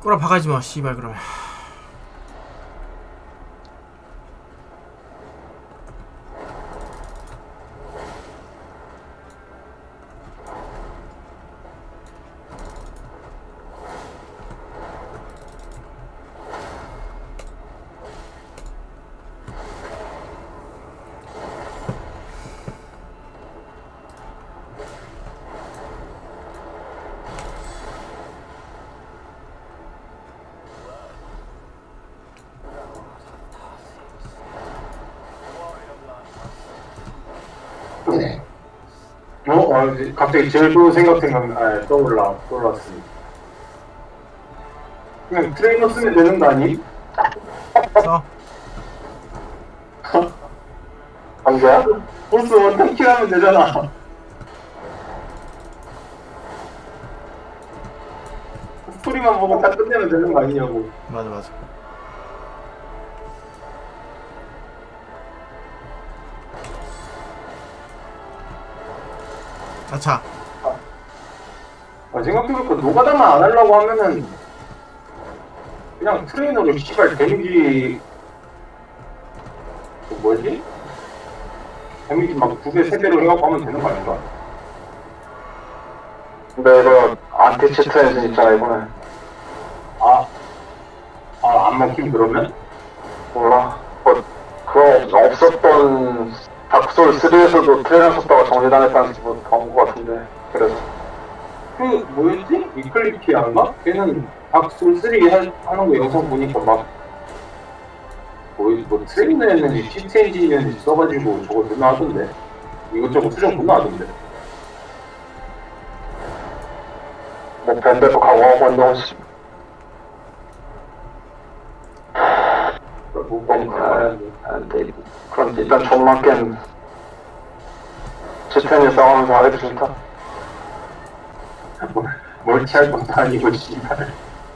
꼬라 박아지마 씨발. 그러면 갑자기 제일 좋은 떠올랐습니다. 그냥 트레이너 쓰면 되는 거 아니? 써. 안돼야? 보스 원탄 킬하면 되잖아. 스토리만 보고 딱 끝내면 되는 거 아니냐고. 맞아 맞아. 아차. 생각해보니까 노가다만 안 하려고 하면은 그냥 트레이너로 씨발 데미지 뭐지? 데미지 막 2배, 3배로 해갖고 하면 되는 거 아닌가? 근데 이거 안티치트 엔진 있잖아 이번에. 안 먹힘 그러면? 몰라. 뭐 그거 없었던 닥솔 3에서도 트레이너 썼다가 정지당했다는 식으로 나온 것 같은데. 그래서 그 뭐였지? 이클리피아인가? 걔는 닥솔3 하는 거 영상 보니까 막 뭐 트레이너였는지 시트 엔진이었는지 써가지고 저거 존나 하던데. 이것저것 수정 존나 하던데. 뭐 밴드도 강화하고 한다고 했지. 그럼 일단 존만 깬 시스템에 싸우면서 하기도 싫다. 멀티할 것도 아니고 씨발.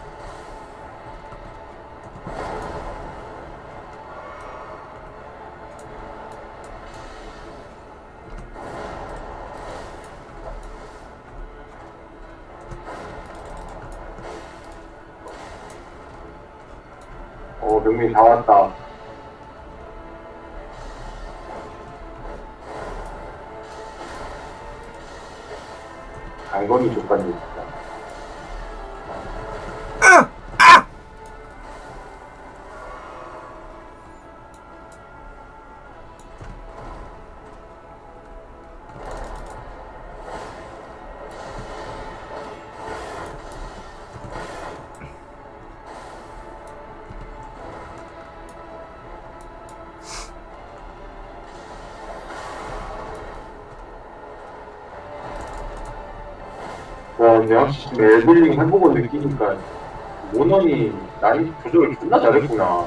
명민이 다 왔다. 강건이 족간이 진짜. 근데 확실히 엘블링 해보고 느끼니까 모넌이 난이 조절을 존나 잘했구나.